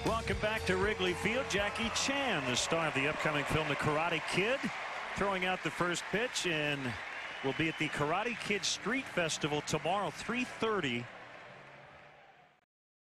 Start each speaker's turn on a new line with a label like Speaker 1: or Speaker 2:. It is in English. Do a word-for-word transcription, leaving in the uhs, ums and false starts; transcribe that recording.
Speaker 1: Welcome back to Wrigley Field. Jackie Chan, the star of the upcoming film The Karate Kid, throwing out the first pitch, and will be at the Karate Kid Street Festival tomorrow, three thirty